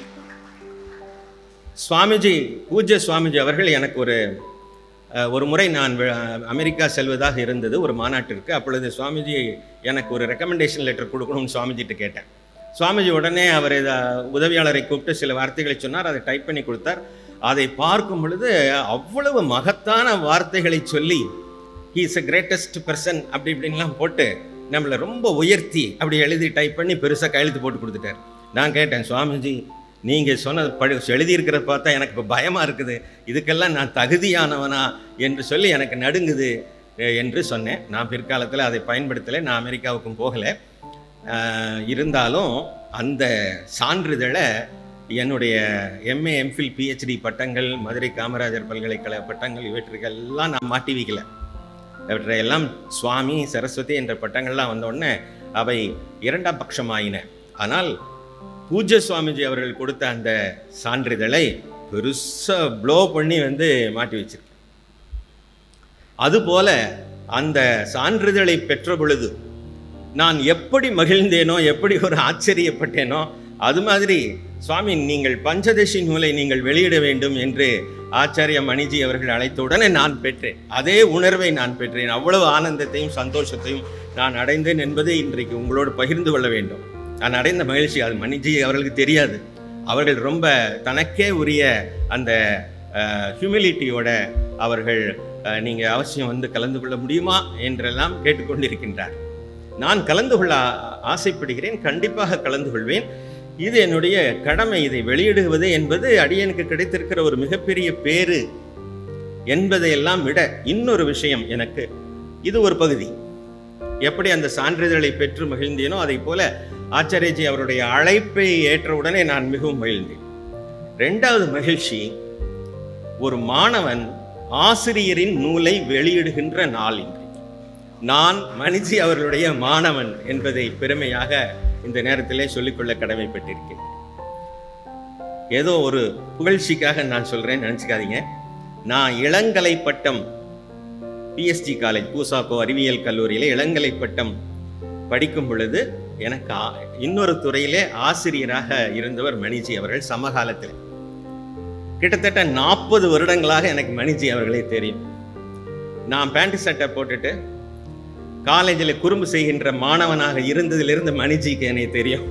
சுவாமிஜி, பூஜ்ய சுவாமிஜி அவர்கள் எனக்கு ஒரு முறை நான் அமெரிக்கா செல்வதாக இருந்தது ஒரு மாநாட்டிற்கு. அப்பொழுது சுவாமிஜி எனக்கு ஒரு ரெக்கமெண்டேஷன் லெட்டர் கொடுக்கணும்னு சுவாமிஜிட்டு கேட்டேன். சுவாமிஜி உடனே அவர் உதவியாளரை கூப்பிட்டு சில வார்த்தைகளை சொன்னார், அதை டைப் பண்ணி கொடுத்தார். அதை பார்க்கும் பொழுது அவ்வளவு மகத்தான வார்த்தைகளை சொல்லி, he is a greatest person அப்படி இப்படின்லாம் போட்டு நம்மளை ரொம்ப உயர்த்தி அப்படி எழுதி டைப் பண்ணி பெருசாக கையெழுத்து போட்டு கொடுத்துட்டார். நான் கேட்டேன், சுவாமிஜி நீங்கள் சொன்ன எழுதியிருக்கிறத பார்த்தா எனக்கு இப்போ பயமாக இருக்குது, இதுக்கெல்லாம் நான் தகுதியானவனா என்று சொல்லி எனக்கு நடுங்குது என்று சொன்னேன். நான் பிற்காலத்தில் அதை பயன்படுத்தலை, நான் அமெரிக்காவுக்கும் போகலை. இருந்தாலும் அந்த சான்றிதழை என்னுடைய எம்ஏ எம்ஃபில் பிஹெச்டி பட்டங்கள், மதுரை காமராஜர் பல்கலைக்கழக பட்டங்கள், இவற்றுக்கெல்லாம் நான் மாட்டி வைக்கல. இவற்றையெல்லாம் சுவாமி, சரஸ்வதி என்ற பட்டங்கள்லாம் வந்தோடனே அவை 2ஆம் பட்சமாயின. ஆனால் பூஜ்ய சுவாமிஜி அவர்கள் கொடுத்த அந்த சான்றிதழை பெருசாக ப்ளோ பண்ணி மாட்டி வச்சிருக்கேன். அதுபோல அந்த சான்றிதழை பெற்ற பொழுது நான் எப்படி மகிழ்ந்தேனோ, எப்படி ஒரு ஆச்சரியப்பட்டேனோ, அது மாதிரி சுவாமி நீங்கள் பஞ்சதசி நூலை நீங்கள் வெளியிட வேண்டும் என்று ஆச்சாரிய மணிஜி அவர்கள் அழைத்த உடனே நான் பெற்றேன். அதே உணர்வை நான் பெற்றேன். அவ்வளவு ஆனந்தத்தையும் சந்தோஷத்தையும் நான் அடைந்தேன் என்பதை இன்றைக்கு உங்களோடு பகிர்ந்து கொள்ள வேண்டும். நான் அடைந்த மகிழ்ச்சி அது மணிஜி அவர்களுக்கு தெரியாது. அவர்கள் ரொம்ப தனக்கே உரிய அந்த ஹியூமிலிட்டியோட அவர்கள் நீங்கள் அவசியம் கலந்து கொள்ள முடியுமா என்றெல்லாம் கேட்டுக்கொண்டிருக்கின்றார். நான் கலந்து கொள்ள ஆசைப்படுகிறேன், கண்டிப்பாக கலந்து கொள்வேன். இது என்னுடைய கடமை. இதை வெளியிடுவது என்பது அடியனுக்கு கிடைத்திருக்கிற ஒரு மிகப்பெரிய பேரு. என்பதையெல்லாம் விட இன்னொரு விஷயம் எனக்கு, இது ஒரு பகுதி. எப்படி அந்த சான்றிதழை பெற்று மகிழ்ந்தேனோ அதை போல ஆச்சாரியஜி அவருடைய அழைப்பை ஏற்றவுடனே நான் மிகவும் மகிழ்ந்தேன். இரண்டாவது மகிழ்ச்சி, ஒரு மாணவன் ஆசிரியரின் நூலை வெளியிடுகின்ற நாள் இன்று. நான் மணிஜி அவர்களுடைய மாணவன் என்பதை பெருமையாக இந்த நேரத்திலே சொல்லிக்கொள்ள கடமைப்பட்டிருக்கிறேன். ஏதோ ஒரு புகழ்ச்சிக்காக நான் சொல்றேன் நினைச்சுக்காதீங்க. நான் இளங்கலை பட்டம் பிஎஸ்டி காலேஜ் பூசாக்கோ அறிவியல் கல்லூரியிலே இளங்கலை பட்டம் படிக்கும் பொழுது எனக்கு இன்னொரு துறையிலே ஆசிரியராக இருந்தவர் மணிஜி அவர்கள். சமகாலத்தில் கிட்டத்தட்ட 40 வருடங்களாக எனக்கு மணிஜி அவர்களே தெரியும். நான் பேண்ட் சட்டை போட்டுட்டு காலேஜில் குறும்பு செய்கின்ற மாணவனாக இருந்ததிலிருந்து மணிஜிக்கு என்னை தெரியும்.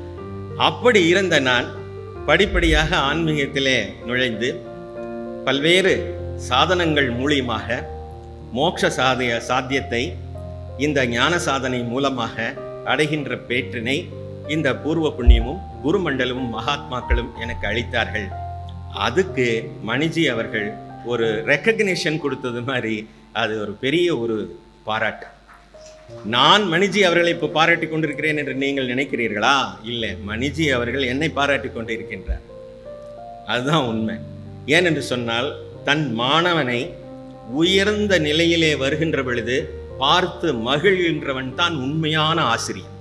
அப்படி இருந்த நான் படிப்படியாக ஆன்மீகத்திலே நுழைந்து பல்வேறு சாதனங்கள் மூலியமாக மோட்ச சாத்தியத்தை இந்த ஞான சாதனை மூலமாக அடைகின்ற பேற்றினை இந்த பூர்வ புண்ணியமும் குருமண்டலமும் மகாத்மாக்களும் எனக்கு அளித்தார்கள். அதுக்கு மணிஜி அவர்கள் ஒரு ரெக்கக்னிஷன் கொடுத்தது மாதிரி அது ஒரு பெரிய ஒரு பாராட்டு. நான் மணிஜி அவர்களை இப்போ பாராட்டி கொண்டிருக்கிறேன் என்று நீங்கள் நினைக்கிறீர்களா? இல்லை, மணிஜி அவர்கள் என்னை பாராட்டி கொண்டு இருக்கின்றார். அதுதான் உண்மை. ஏனென்று சொன்னால், தன் மாணவனை உயர்ந்த நிலையிலே வருகின்ற பொழுது பார்த்து மகிழ்கின்றவன் தான் உண்மையான ஆசிரியர்.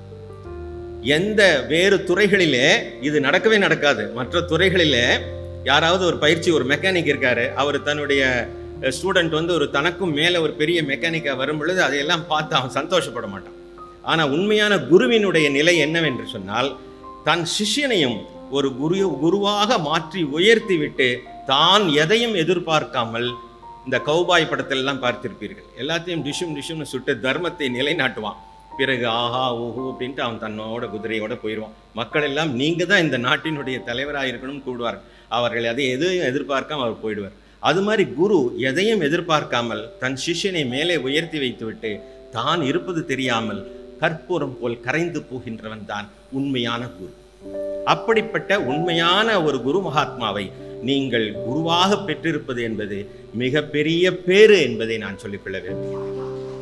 எந்த வேறு துறைகளிலே இது நடக்கவே நடக்காது. மற்ற துறைகளிலே யாராவது ஒரு பயிற்சி, ஒரு மெக்கானிக் இருக்காரு, அவர் தன்னுடைய ஸ்டூடெண்ட் வந்து ஒரு தனக்கும் மேலே ஒரு பெரிய மெக்கானிக்காக வரும் பொழுது அதையெல்லாம் பார்த்து அவன் சந்தோஷப்பட மாட்டான். ஆனால் உண்மையான குருவினுடைய நிலை என்னவென்று சொன்னால், தன் சிஷ்யனையும் ஒரு குருவாக மாற்றி உயர்த்தி விட்டு தான் எதையும் எதிர்பார்க்காமல், இந்த கௌபாய் படத்திலெல்லாம் பார்த்திருப்பீர்கள், எல்லாத்தையும் டிஷும்னு சுட்டு தர்மத்தை நிலைநாட்டுவான். பிறகு ஆஹா ஊஹூ அப்படின்ட்டு அவன் தன்னோட குதிரையோட போயிடுவான். மக்கள் எல்லாம் நீங்கள் தான் இந்த நாட்டினுடைய தலைவராக இருக்கணும்னு கூடுவார். அவர்கள் அதை எதையும் எதிர்பார்க்காம அவர் போயிடுவார். அது மாதிரி குரு எதையும் எதிர்பார்க்காமல் தன் சிஷ்யனை மேலே உயர்த்தி வைத்துவிட்டு தான் இருப்பது தெரியாமல் கற்பூரம் போல் கரைந்து போகின்றவன் தான் உண்மையான குரு. அப்படிப்பட்ட உண்மையான ஒரு குரு மகாத்மாவை நீங்கள் குருவாக பெற்றிருப்பது என்பது மிகப்பெரிய பேறு என்பதை நான் சொல்லிக்கொள்ள விரும்புகிறேன்.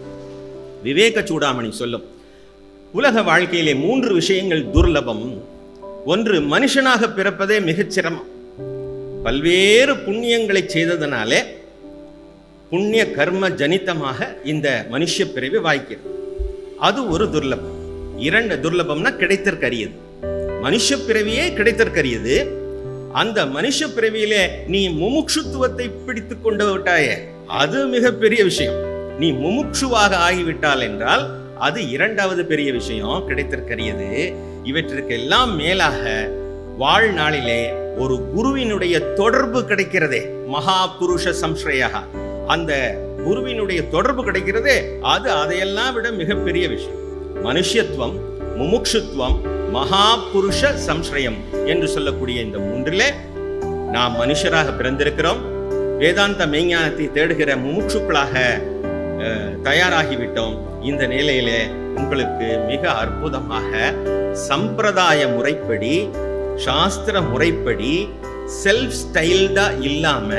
விவேக சூடாமணி சொல்லும், உலக வாழ்க்கையிலே 3 விஷயங்கள் துர்லபம். ஒன்று, மனுஷனாக பிறப்பதே மிகச் சிரமம். பல்வேறு புண்ணியங்களை செய்ததனாலே புண்ணிய கர்ம ஜனிதமாக இந்த மனுஷ பிறவி வாய்க்கிறது. அது ஒரு துர்லபம். 2 துர்லபம்னா கிடைத்தற்கரியது. மனுஷ பிறவியே கிடைத்தற்கரியது. அந்த மனுஷ பிறவியிலே நீ முமுட்சுத்துவத்தை பிடித்து கொண்டு விட்டாயே, அது மிகப்பெரிய விஷயம். நீ முமுட்சுவாக ஆகிவிட்டால் என்றால் அது 2வது பெரிய விஷயம், கிடைத்தற்கரியது. இவற்றிற்கெல்லாம் மேலாக வாழ்நாளிலே ஒரு குருவினுடைய தொடர்பு கிடைக்கிறதே, மகா புருஷ சம்ஸ்ரயா, அந்த குருவினுடைய தொடர்பு கிடைக்கிறதே, அது அதையெல்லாம் விட மிகப்பெரிய விஷயம். மனுஷத்துவம், முமுட்சுத்துவம், மகா புருஷ சம்ஸ்ரயம் என்று சொல்லக்கூடிய இந்த 3லே நாம் மனுஷராக பிறந்திருக்கிறோம். வேதாந்த மெய்ஞானத்தை தேடுகிற முமுட்சுக்களாக தயாராகிவிட்டோம். இந்த நிலையிலே உங்களுக்கு மிக அற்புதமாக சம்பிரதாய முறைப்படி, சாஸ்திர முறைப்படி, செல்ஃப் ஸ்டைல்டா இல்லாம,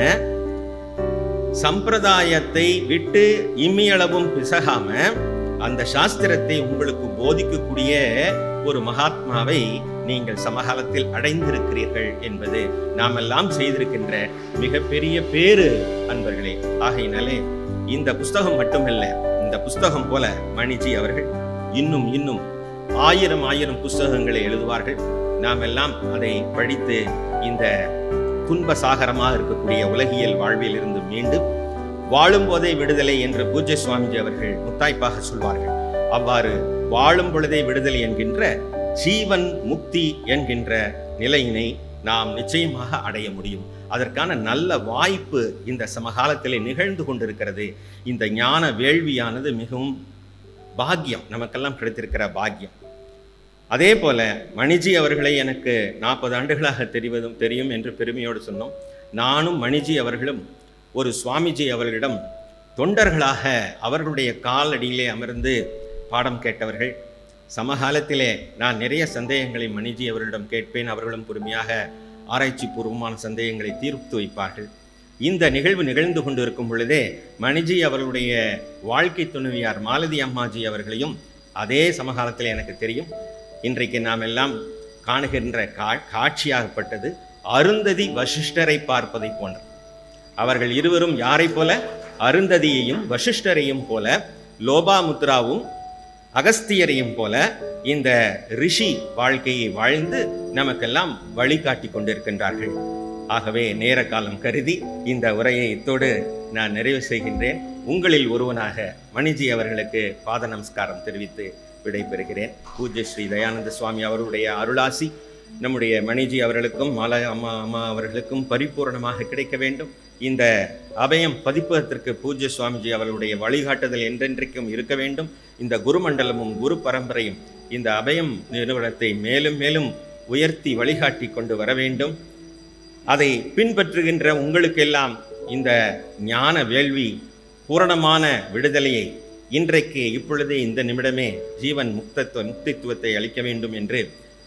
சம்பிரதாயத்தை விட்டு இம்மியளவும் பிசகாம அந்த சாஸ்திரத்தை உங்களுக்கு போதிக்கக்கூடிய ஒரு மகாத்மாவை நீங்கள் சமகாலத்தில் அடைந்திருக்கிறீர்கள் என்பது நாமெல்லாம் செய்திருக்கின்ற மிகப்பெரிய பேரு அன்பர்களே. ஆகையினாலே இந்த புஸ்தகம் மட்டுமல்ல, இந்த புஸ்தகம் போல மணிஜி அவர்கள் இன்னும் 1000 புஸ்தகங்களை எழுதுவார்கள். நாம் எல்லாம் அதை படித்து இந்த துன்ப சாகரமாக இருக்கக்கூடிய உலகியல் வாழ்வில் இருந்து மீண்டும் வாழும் போதே விடுதலை என்று பூஜ்ய சுவாமிஜி அவர்கள் முத்தாய்ப்பாக சொல்வார்கள். அவ்வாறு வாழும் பொழுதே விடுதலை என்கின்ற ஜீவன் முக்தி என்கின்ற நிலையினை நாம் நிச்சயமாக அடைய முடியும். அதற்கான நல்ல வாய்ப்பு இந்த சமகாலத்திலே நிகழ்ந்து கொண்டிருக்கிறது. இந்த ஞான வேள்வியானது மிகவும் பாக்கியம், நமக்கெல்லாம் கிடைத்திருக்கிற பாக்கியம். அதே போல மணிஜி அவர்களை எனக்கு 40 ஆண்டுகளாக தெரியும் என்று பெருமையோடு சொன்னோம். நானும் மணிஜி அவர்களும் ஒரு சுவாமிஜி அவர்களிடம் தொண்டர்களாக அவர்களுடைய காலடியிலே அமர்ந்து பாடம் கேட்டவர்கள். சமகாலத்திலே நான் நிறைய சந்தேகங்களை மணிஜி அவர்களிடம் கேட்பேன். அவர்களும் பொறுமையாக ஆராய்ச்சி பூர்வமான சந்தேகங்களை தீர்த்து வைப்பார்கள். இந்த நிகழ்வு நிகழ்ந்து கொண்டிருக்கும் பொழுதே மணிஜி அவர்களுடைய வாழ்க்கை துணைவியார் மாலதி அம்மாஜி அவர்களையும் அதே சமகாலத்தில் எனக்கு தெரியும். இன்றைக்கு நாம் எல்லாம் காணுகின்ற காட்சியாகப்பட்டது அருந்ததி வசிஷ்டரை பார்ப்பதை போன்ற. அவர்கள் இருவரும் யாரை போல? அருந்ததியையும் வசிஷ்டரையும் போல, லோபாமுத்ராவும் அகஸ்தியரையும் போல இந்த ரிஷி வாழ்க்கையை வாழ்ந்து நமக்கெல்லாம் வழிகாட்டி கொண்டிருக்கின்றார்கள். ஆகவே நேர காலம் கருதி இந்த உரையை இத்தோடு நான் நிறைவு செய்கின்றேன். உங்களில் ஒருவனாக மணிஜி அவர்களுக்கு பாத நமஸ்காரம் தெரிவித்து விடைபெறுகிறேன். பூஜ்ய ஸ்ரீ தயானந்த சுவாமி அவர்களுடைய அருளாசி நம்முடைய மணிஜி அவர்களுக்கும் மாலா அம்மா அவர்களுக்கும் பரிபூர்ணமாக கிடைக்க வேண்டும். இந்த அபயம் பதிப்பதற்கு பூஜ்ய சுவாமிஜி அவர்களுடைய வழிகாட்டுதல் என்றென்றைக்கும் இருக்க வேண்டும். இந்த குருமண்டலமும் குரு பரம்பரையும் இந்த அபயம் நிறுவனத்தை மேலும் மேலும் உயர்த்தி வழிகாட்டி கொண்டு வர வேண்டும். அதை பின்பற்றுகின்ற உங்களுக்கெல்லாம் இந்த ஞான வேள்வி பூரணமான விடுதலையை இன்றைக்கு இப்பொழுதே இந்த நிமிடமே ஜீவன் முக்தித்துவத்தை அளிக்க வேண்டும் என்று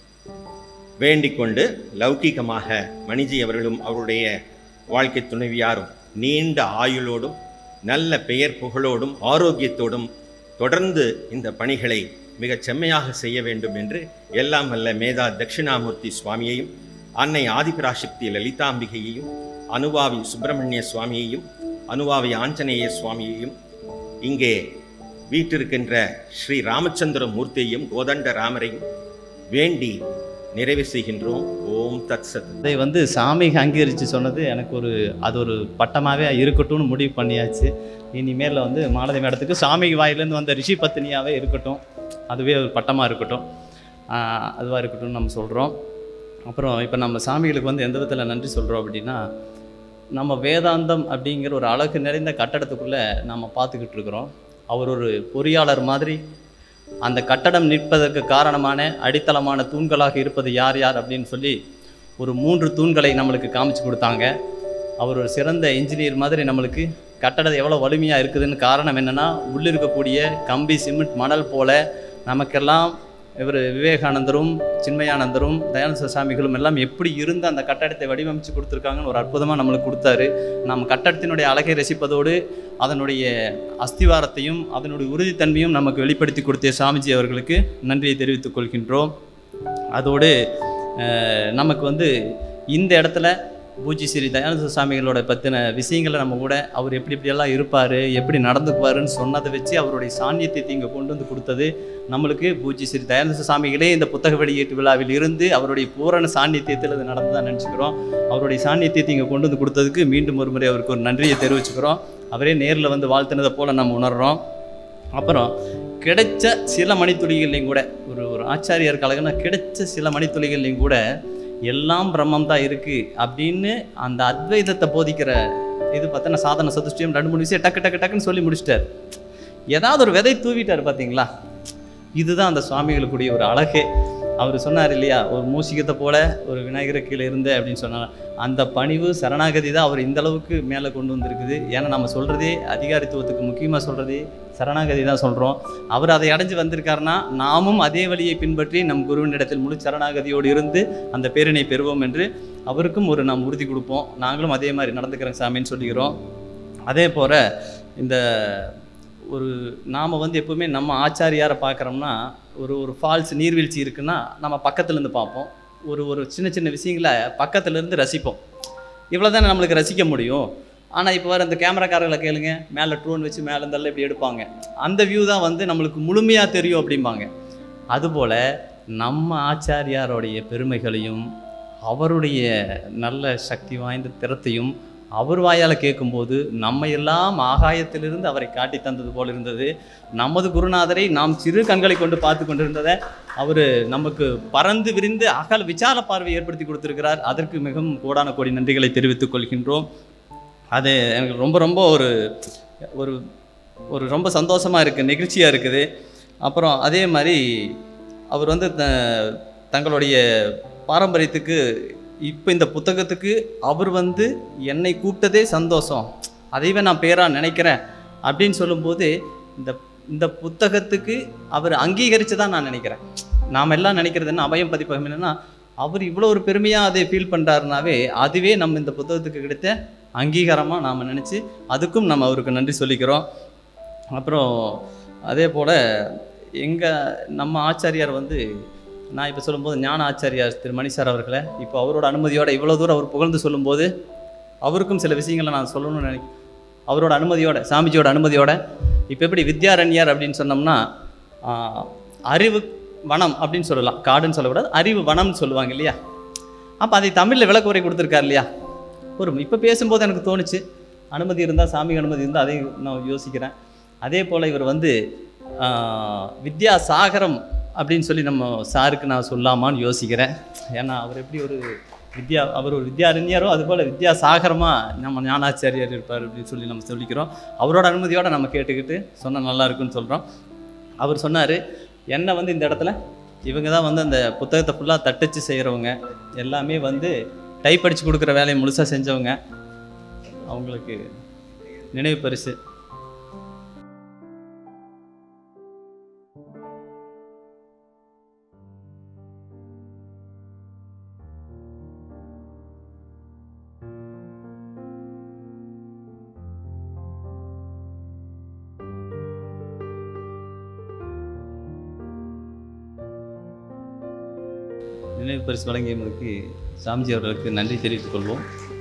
வேண்டிக் கொண்டு லௌகீகமாக மணிஜி அவர்களும் அவருடைய வாழ்க்கை துணைவியாரும் நீண்ட ஆயுளோடும் நல்ல பெயர் புகழோடும் ஆரோக்கியத்தோடும் தொடர்ந்து இந்த பணிகளை மிகச் செம்மையாக செய்ய வேண்டும் என்று எல்லாம் வல்ல மேதா தட்சிணாமூர்த்தி சுவாமியையும், அன்னை ஆதிபராசக்தி லலிதாம்பிகையையும், அனுவாவி சுப்பிரமணிய சுவாமியையும், அனுவாவி ஆஞ்சநேய சுவாமியையும், இங்கே வீட்டிருக்கின்ற ஸ்ரீ ராமச்சந்திர மூர்த்தியையும் கோதண்ட ராமரையும் வேண்டி நிறைவு செய்கின்றோம். ஓம் தத் சத். இதை சாமிக்கு அங்கீகரித்து சொன்னது எனக்கு அது ஒரு பட்டமாகவே இருக்கட்டும்னு முடிவு பண்ணியாச்சு. இனிமேல் மாலதி மேடத்துக்கு சாமிக்கு வாயிலேருந்து வந்த ரிஷி பத்தினியாகவே இருக்கட்டும், அதுவே ஒரு பட்டமாக இருக்கட்டும், அதுவாக இருக்கட்டும்னு நம்ம சொல்கிறோம். அப்புறம் இப்போ நம்ம சாமிகளுக்கு எந்த விதத்தில் நன்றி சொல்கிறோம் அப்படின்னா, நம்ம வேதாந்தம் அப்படிங்கிற ஒரு அழகு நிறைந்த கட்டடத்துக்குள்ளே நம்ம பார்த்துக்கிட்டு இருக்கிறோம். அவர் ஒரு பொறியாளர் மாதிரி அந்த கட்டடம் நிற்பதற்கு காரணமான அடித்தளமான தூண்களாக இருப்பது யார் யார் அப்படின்னு சொல்லி ஒரு 3 தூண்களை நம்மளுக்கு காமிச்சு கொடுத்தாங்க. அவர் ஒரு சிறந்த இன்ஜினியர் மாதிரி நம்மளுக்கு கட்டடம் எவ்வளோ வலிமையாக இருக்குதுன்னு காரணம் என்னென்னா, உள்ளிருக்கக்கூடிய கம்பி சிமெண்ட் மணல் போல் நமக்கெல்லாம் இவர் விவேகானந்தரும் சின்மயானந்தரும் தயானந்த சாமிகளும் எல்லாம் எப்படி இருந்து அந்த கட்டடத்தை வடிவமைச்சு கொடுத்துருக்காங்கன்னு ஒரு அற்புதமாக நம்மளுக்கு கொடுத்தாரு. நம்ம கட்டடத்தினுடைய அழகை ரசிப்பதோடு அதனுடைய அஸ்திவாரத்தையும் அதனுடைய உறுதித்தன்மையும் நமக்கு வெளிப்படுத்தி கொடுத்த சாமிஜி அவர்களுக்கு நன்றியை தெரிவித்துக் கொள்கின்றோம். அதோடு நமக்கு இந்த இடத்துல பூஜ்ய ஸ்ரீ தயானந்த சாமிகளோட பற்றின விஷயங்களை நம்ம கூட அவர் எப்படியெல்லாம் இருப்பார், எப்படி நடந்துக்குவாருன்னு சொன்னதை வச்சு அவருடைய சாநித்தியத்தை இங்கே கொண்டு கொடுத்தது நம்மளுக்கு பூஜ்ய ஸ்ரீ தயானந்த சாமிகளே இந்த புத்தக வெளியீட்டு விழாவில் இருந்து அவருடைய பூரண சாநித்தியத்தில் அது நடந்து தான் நினச்சிக்கிறோம். அவருடைய சாநித்தியத்தை இங்கே கொண்டு கொடுத்ததுக்கு மீண்டும் ஒரு முறை அவருக்கு ஒரு நன்றியை தெரிவிச்சுக்கிறோம். அவரே நேரில் வாழ்த்தினதை போல் நம்ம உணர்கிறோம். அப்புறம் கிடைச்ச சில மணித்துளிகள்லையும் கூட ஒரு ஆச்சாரியார் கழகம்னா கிடைச்ச சில மணித்துளிகள்லையும் கூட எல்லாம் பிரம்மம் தான் இருக்குது அப்படின்னு அந்த அத்வைதத்தை போதிக்கிற இது பார்த்தா சாதன சதுஷ்டியம் 2-3 விஷயம் டக்குன்னு சொல்லி முடிச்சிட்டார். ஏதாவது ஒரு விதை தூவிட்டார் பார்த்தீங்களா? இதுதான் அந்த சுவாமிகளுக்குடைய ஒரு அழகே. அவர் சொன்னார் இல்லையா, ஒரு மூசிகத்தை போல ஒரு விநாயகரை கீழே இருந்த அப்படின்னு சொன்னார். அந்த பணிவு சரணாகதி தான் அவர் இந்த அளவுக்கு மேலே கொண்டு வந்திருக்குது. ஏன்னா நம்ம சொல்கிறதே அதிகாரித்துவத்துக்கு முக்கியமாக சொல்கிறதே சரணாகதி தான் சொல்கிறோம். அவர் அதை அடைஞ்சு வந்திருக்காருன்னா நாமும் அதே வழியை பின்பற்றி நம் குருவினிடத்தில் முழு சரணாகதியோடு இருந்து அந்த பேரினை பெறுவோம் என்று அவருக்கும் நாம் உறுதி கொடுப்போம். நாங்களும் அதே மாதிரி நடந்துக்கிறோங்க சாமின்னு சொல்லிக்கிறோம். அதே போல் இந்த நாம் எப்போவுமே நம்ம ஆச்சாரியாரை பார்க்குறோம்னா ஒரு ஃபால்ஸ் நீர்வீழ்ச்சி இருக்குன்னா நம்ம பக்கத்துலேருந்து பார்ப்போம். ஒரு சின்ன விஷயங்களை பக்கத்துலேருந்து ரசிப்போம். இவ்வளோ தானே நம்மளுக்கு ரசிக்க முடியும். ஆனால் இப்போ அந்த கேமராக்காரர்களை கேளுங்க, மேலே ட்ரோன் வச்சு மேலே இருந்தாலும் இப்படி எடுப்பாங்க. அந்த வியூ தான் நம்மளுக்கு முழுமையாக தெரியும் அப்படிம்பாங்க. அதுபோல் நம்ம ஆச்சாரியாரோடைய பெருமைகளையும் அவருடைய நல்ல சக்தி வாய்ந்த திறத்தையும் அவர் வாயால் கேட்கும்போது நம்ம எல்லாம் ஆகாயத்திலிருந்து அவரை காட்டி தந்தது போல் இருந்தது. நமது குருநாதரை நாம் சிறு கண்களை கொண்டு பார்த்து கொண்டிருந்ததை அவர் நமக்கு பறந்து விரிந்து அகல விசால பார்வை ஏற்படுத்தி கொடுத்துருக்கிறார். அதற்கு மிகவும் கோடான கோடி நன்றிகளை தெரிவித்துக் கொள்கின்றோம். அது எனக்கு ரொம்ப ஒரு ரொம்ப சந்தோஷமாக இருக்குது, நெகிழ்ச்சியாக இருக்குது. அப்புறம் அதே மாதிரி அவர் தங்களுடைய பாரம்பரியத்துக்கு இப்போ இந்த புத்தகத்துக்கு அவர் என்னை கூப்பிட்டதே சந்தோஷம், அதைவே நான் பேராக நினைக்கிறேன் அப்படின்னு சொல்லும்போது இந்த புத்தகத்துக்கு அவர் அங்கீகரித்து தான் நான் நினைக்கிறேன். நாம் எல்லாம் நினைக்கிறது என்ன, அபயம் பதிப்பகம் என்னென்னா அவர் இவ்வளோ ஒரு பெருமையாக அதை ஃபீல் பண்ணுறாருனாவே அதுவே நம்ம இந்த புத்தகத்துக்கு கிடைத்த அங்கீகாரமாக நாம் நினச்சி அதுக்கும் நம்ம அவருக்கு நன்றி சொல்லிக்கிறோம். அப்புறம் அதே போல் நம்ம ஆச்சாரியார் வந்து நான் இப்போ சொல்லும்போது ஞான ஆச்சாரியார் திரு மணி சார் அவர்களை இப்போ அவரோட அனுமதியோட இவ்வளோ தூரம் அவர் புகழ்ந்து சொல்லும்போது அவருக்கும் சில விஷயங்களை நான் சொல்லணும்னு நினைக்கிறேன். அவரோட அனுமதியோட, சாமிஜியோட அனுமதியோட இப்போ எப்படி வித்யாரண்யர் அப்படின்னு சொன்னோம்னா அறிவு வனம் அப்படின்னு சொல்லலாம், காடுன்னு சொல்லக்கூடாது, அறிவு வனம்னு சொல்லுவாங்க இல்லையா. அப்போ அதை தமிழில் விளக்குரை கொடுத்துருக்கார் இல்லையா. இப்போ பேசும்போது எனக்கு தோணுச்சு, அனுமதி இருந்தால், சாமி அனுமதி இருந்தால் அதை நான் யோசிக்கிறேன். அதே போல் இவர் வந்து வித்யா சாகரம் அப்படின்னு சொல்லி நம்ம சாருக்கு நான் சொல்லாமான்னு யோசிக்கிறேன். ஏன்னா அவர் எப்படி அவர் ஒரு வித்யாரண்யரோ அதுபோல் வித்யா சாகரமாக நம்ம ஞானாச்சாரியார் இருப்பார் அப்படின்னு சொல்லி நம்ம சொல்லிக்கிறோம். அவரோட அனுமதியோடு நம்ம கேட்டுக்கிட்டு சொன்னால் நல்லா இருக்குன்னு சொல்கிறோம். அவர் சொன்னார், என்னை வந்து இந்த இடத்துல இவங்க தான் வந்து அந்த புத்தகத்தை ஃபுல்லாக தட்டச்சு செய்கிறவங்க, எல்லாமே வந்து டைப் அடித்து கொடுக்குற வேலையை முழுசாக செஞ்சவங்க, அவங்களுக்கு நினைவு பரிசு. நினைவு பரிசு வழங்கியதற்கு சாமிஜி அவர்களுக்கு நன்றி தெரிவித்துக் கொள்வோம்.